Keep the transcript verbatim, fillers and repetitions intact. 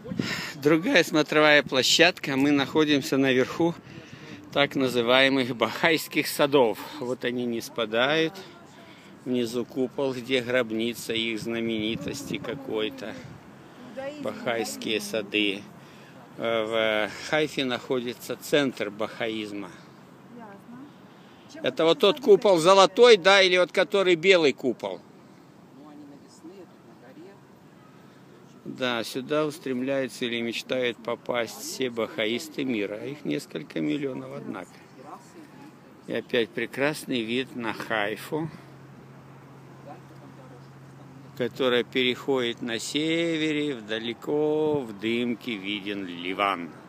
Другая смотровая площадка. Мы находимся наверху так называемых бахайских садов. Вот они не спадают. Внизу купол, где гробница их знаменитости какой-то. Бахайские сады. В Хайфе находится центр бахаизма. Это вот тот купол золотой, да, или вот который белый купол? Да, сюда устремляются или мечтают попасть все бахаисты мира. Их несколько миллионов, однако. И опять прекрасный вид на Хайфу, которая переходит на севере, вдалеко в дымке виден Ливан.